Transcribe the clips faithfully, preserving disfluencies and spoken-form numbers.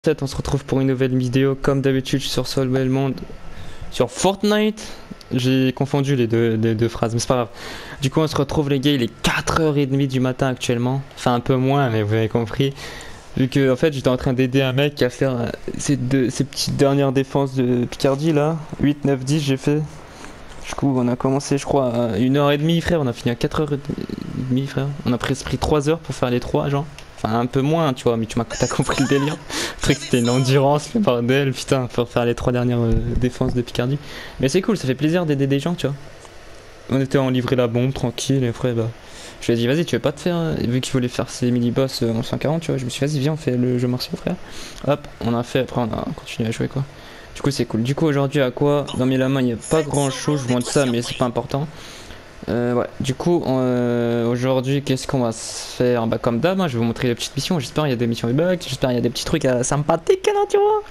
On se retrouve pour une nouvelle vidéo comme d'habitude sur Solwell Monde sur Fortnite. J'ai confondu les deux, les deux phrases, mais c'est pas grave. Du coup on se retrouve les gars, il est quatre heures trente du matin actuellement. Enfin un peu moins, mais vous avez compris. Vu que en fait j'étais en train d'aider un mec à faire euh, ces, deux, ces petites dernières défenses de Picardie là. huit, neuf, dix j'ai fait. Du coup on a commencé je crois à une heure trente frère, on a fini à quatre heures trente frère. On a presque pris trois heures pour faire les trois genre. Enfin un peu moins tu vois, mais tu m'as t'as compris le délire. Le truc c'était une endurance, le bordel, putain, pour faire les trois dernières euh, défenses de Picardie. Mais c'est cool, ça fait plaisir d'aider des gens tu vois. On était en livré la bombe, tranquille, et après bah... Je lui ai dit vas-y tu veux pas te faire, euh, vu qu'il voulait faire ses mini-boss euh, en cent quarante tu vois, je me suis dit vas-y viens on fait le jeu martial frère. Hop, on a fait, après on a continué à jouer quoi. Du coup c'est cool. Du coup aujourd'hui à quoi dans mes la main il n'y a pas grand chose, je vous montre ça mais c'est pas important. Euh, ouais, du coup, euh, aujourd'hui, qu'est-ce qu'on va se faire? Bah, comme d'hab, hein, je vais vous montrer les petites missions. J'espère il y a des missions de bugs, j'espère il y a des petits trucs euh, sympathiques, là, tu vois.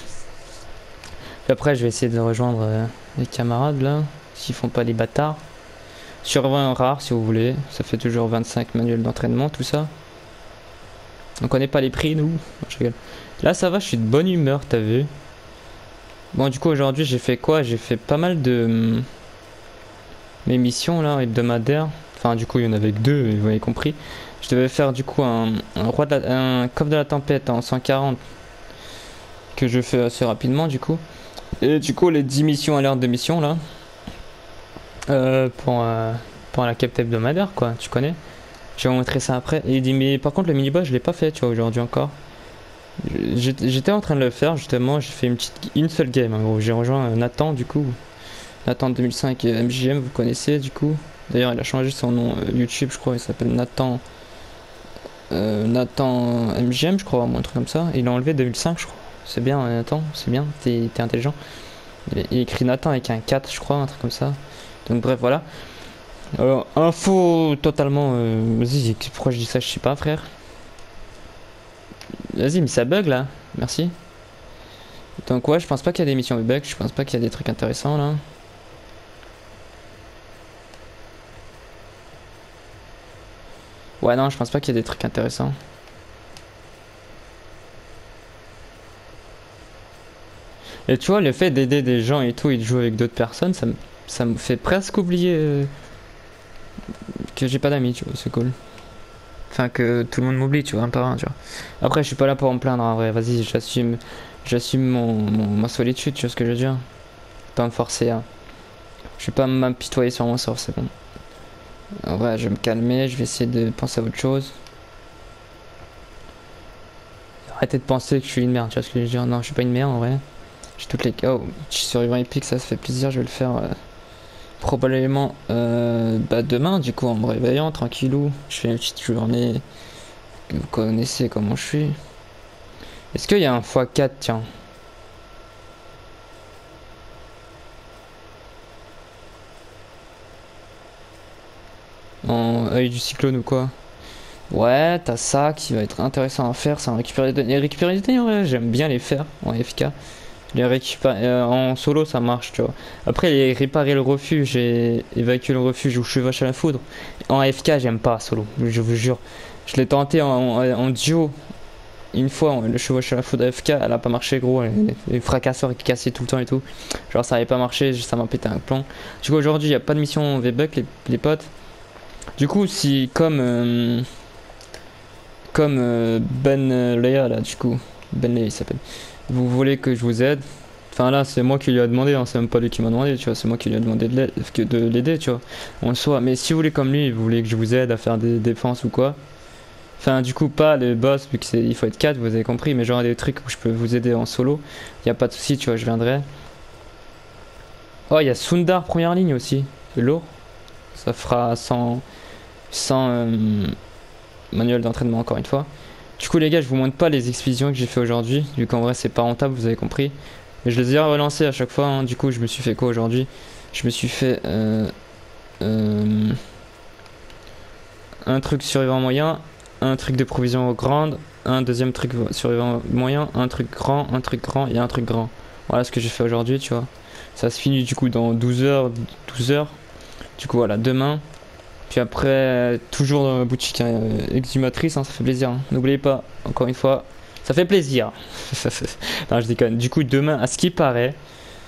Puis après, je vais essayer de rejoindre euh, les camarades là, s'ils font pas les bâtards. Survient rare, si vous voulez, ça fait toujours vingt-cinq manuels d'entraînement, tout ça. On connaît pas les prix, nous. Je rigole. Là, ça va, je suis de bonne humeur, t'as vu. Bon, du coup, aujourd'hui, j'ai fait quoi? J'ai fait pas mal de. Mes missions là hebdomadaires, enfin du coup il y en avait que deux, vous avez compris. Je devais faire du coup un, un roi de la, un coffre de la tempête en cent quarante que je fais assez rapidement du coup. Et du coup les dix missions à l'heure de mission là euh, pour, euh, pour la capte hebdomadaire quoi, tu connais. Je vais vous montrer ça après. Et il dit mais par contre le mini boss je l'ai pas fait tu vois aujourd'hui encore. J'étais en train de le faire justement, j'ai fait une petite une seule game en gros. J'ai rejoint Nathan du coup. Nathan deux mille cinq M J M, vous connaissez du coup. D'ailleurs, il a changé son nom euh, YouTube, je crois. Il s'appelle Nathan. Euh, Nathan M J M, je crois, ou un truc comme ça. Il a enlevé deux mille cinq, je crois. C'est bien, euh, Nathan, c'est bien, t'es intelligent. Il, il écrit Nathan avec un quatre, je crois, un truc comme ça. Donc, bref, voilà. Alors, info totalement. Euh, Vas-y, pourquoi je dis ça, je sais pas, frère. Vas-y, mais ça bug là, merci. Donc, ouais, je pense pas qu'il y a des missions de bug, je pense pas qu'il y a des trucs intéressants là. Ouais non je pense pas qu'il y ait des trucs intéressants. Et tu vois le fait d'aider des gens et tout et de jouer avec d'autres personnes ça me, ça me fait presque oublier euh, que j'ai pas d'amis tu vois, c'est cool. Enfin que tout le monde m'oublie tu vois un par un tu vois. Après je suis pas là pour me plaindre en vrai, vas-y j'assume j'assume mon, mon, ma solitude tu vois ce que je veux dire. Pas me forcer à... Je vais pas m'apitoyer sur mon sort c'est bon. En vrai je vais me calmer, je vais essayer de penser à autre chose. Arrêtez de penser que je suis une merde tu vois ce que je veux dire, non je suis pas une merde en vrai. J'ai toutes les... Oh, survivant épique, ça, ça fait plaisir, je vais le faire euh, probablement euh, bah, demain, du coup, en me réveillant, tranquillou. Je fais une petite journée, vous connaissez comment je suis. Est-ce qu'il y a un fois quatre, tiens? En œil du cyclone ou quoi? Ouais, t'as ça qui va être intéressant à faire, c'est en récupérer des données. Les récupérer des données, en vrai, j'aime bien les faire en F K. Les récupérer euh, en solo ça marche tu vois. Après les réparer le refuge et évacuer le refuge où je chevauche à la foudre. En A F K j'aime pas solo, je vous jure. Je l'ai tenté en, en, en duo une fois, le chevauche à la foudre A F K, elle a pas marché gros, les fracasseurs qui cassaient tout le temps et tout. Genre ça avait pas marché, ça m'a pété un plomb. Du coup aujourd'hui il n'y a pas de mission V-Buck les, les potes. Du coup si comme euh, comme euh, Ben Leia là du coup, Ben Leia il s'appelle. Vous voulez que je vous aide? Enfin là c'est moi qui lui ai demandé, hein, c'est même pas lui qui m'a demandé, tu vois, c'est moi qui lui ai demandé de l'aider, tu vois, en soi. Mais si vous voulez comme lui, vous voulez que je vous aide à faire des défenses ou quoi, enfin du coup pas les boss, vu qu'il faut être quatre, vous avez compris, mais genre des trucs où je peux vous aider en solo, y a pas de souci, tu vois, je viendrai. Oh il y a Sundar première ligne aussi, c'est lourd, ça fera cent, cent euh, manuels d'entraînement encore une fois. Du coup les gars je vous montre pas les expéditions que j'ai fait aujourd'hui, vu qu'en vrai c'est pas rentable, vous avez compris. Mais je les ai relancés à chaque fois, hein. Du coup je me suis fait quoi aujourd'hui? Je me suis fait euh, euh, un truc survivant moyen, un truc de provision grande, un deuxième truc survivant moyen, un truc grand, un truc grand et un truc grand. Voilà ce que j'ai fait aujourd'hui tu vois. Ça se finit du coup dans douze heures, douze heures. Du coup voilà demain. Puis après toujours dans la boutique euh, exhumatrice, hein, ça fait plaisir, hein. N'oubliez pas, encore une fois, Ça fait plaisir. Non, je déconne. Du coup, demain, à ce qui paraît...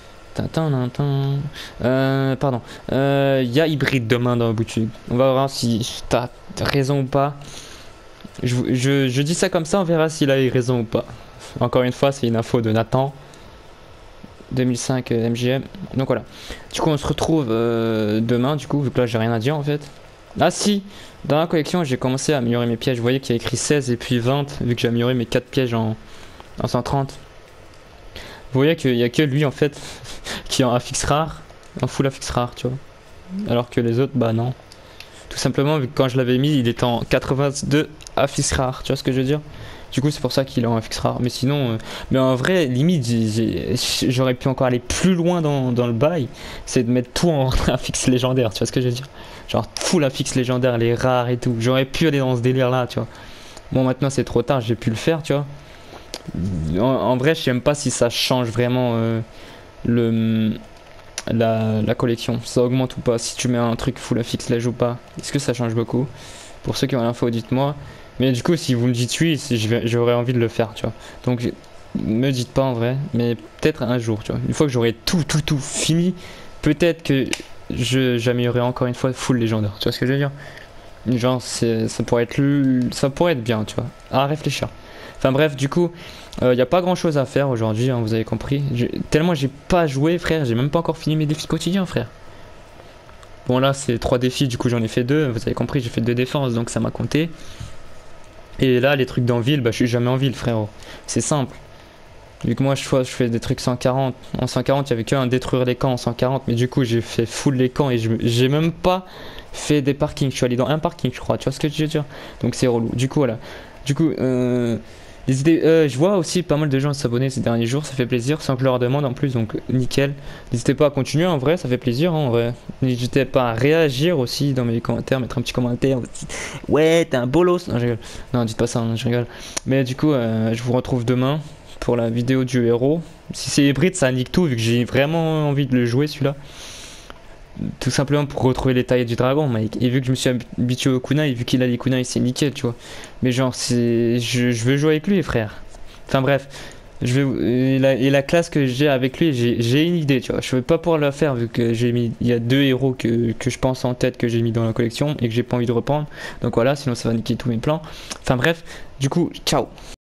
Euh, pardon. Il euh, y a hybride demain dans la boutique. On va voir si t'as raison ou pas. Je, je, je dis ça comme ça, on verra s'il a raison ou pas. Encore une fois, c'est une info de Nathan. deux mille cinq euh, M G M. Donc voilà. Du coup, on se retrouve euh, demain, du coup, vu que là, j'ai rien à dire en fait. Ah si, dans la collection, j'ai commencé à améliorer mes pièges. Vous voyez qu'il y a écrit seize et puis vingt, vu que j'ai amélioré mes quatre pièges en, en cent trente. Vous voyez qu'il n'y a que lui en fait qui est en affixe rare, en full affixe rare, tu vois. Alors que les autres, bah non. Tout simplement, vu que quand je l'avais mis, il était en quatre-vingt-deux affixe rare, tu vois ce que je veux dire. Du coup, c'est pour ça qu'il est en affixe rare. Mais sinon, euh, mais en vrai, limite, j'aurais pu encore aller plus loin dans, dans le bail. C'est de mettre tout en affixe légendaire, tu vois ce que je veux dire. Genre full affixe légendaire, les rares et tout. J'aurais pu aller dans ce délire là, tu vois. Bon, maintenant c'est trop tard, j'ai pu le faire, tu vois. En, en vrai, je sais même pas si ça change vraiment euh, le la, la collection. Ça augmente ou pas. Si tu mets un truc full affixe lège ou pas. Est-ce que ça change beaucoup? Pour ceux qui ont l'info, dites-moi. Mais du coup, si vous me dites oui, j'aurais envie de le faire, tu vois. Donc, me dites pas en vrai, mais peut-être un jour, tu vois. Une fois que j'aurai tout, tout, tout fini, peut-être que j'améliorerai encore une fois full légendaire. Tu vois ce que je veux dire? Genre, ça pourrait être ça pourrait être bien, tu vois. À réfléchir. Enfin bref, du coup, il euh, n'y a pas grand chose à faire aujourd'hui, hein, vous avez compris. Tellement j'ai pas joué, frère, j'ai même pas encore fini mes défis quotidiens, frère. Bon, là, c'est trois défis, du coup, j'en ai fait deux. Vous avez compris, j'ai fait deux défenses, donc ça m'a compté. Et là, les trucs dans ville, bah, je suis jamais en ville, frérot. C'est simple. Vu que moi, je fais, je fais des trucs cent quarante. En cent quarante, il y avait qu'un détruire les camps en cent quarante. Mais du coup, j'ai fait full les camps et j'ai même pas fait des parkings. Je suis allé dans un parking, je crois. Tu vois ce que je veux dire? Donc, c'est relou. Du coup, voilà. Du coup, euh, les idées, euh, je vois aussi pas mal de gens s'abonner ces derniers jours. Ça fait plaisir, sans que je leur demande en plus. Donc, nickel. N'hésitez pas à continuer, en vrai. Ça fait plaisir, hein, en vrai. N'hésitez pas à réagir aussi dans mes commentaires. Mettre un petit commentaire. Ouais, t'es un bolos. Non, je rigole. Non, dites pas ça, hein, je rigole. Mais du coup, euh, je vous retrouve demain pour la vidéo du héros. Si c'est hybride, ça nique tout, vu que j'ai vraiment envie de le jouer celui-là. Tout simplement pour retrouver les tailles du dragon, mec. Et vu que je me suis habitué au kunai, vu qu'il a les kunai, c'est nickel, tu vois. Mais genre, c'est, je, je veux jouer avec lui, frère. Enfin bref, je vais et la, et la classe que j'ai avec lui, j'ai une idée, tu vois. Je vais pas pouvoir la faire vu que j'ai mis, il y a deux héros que, que je pense en tête que j'ai mis dans la collection et que j'ai pas envie de reprendre. Donc voilà, sinon ça va niquer tous mes plans. Enfin bref, du coup, ciao.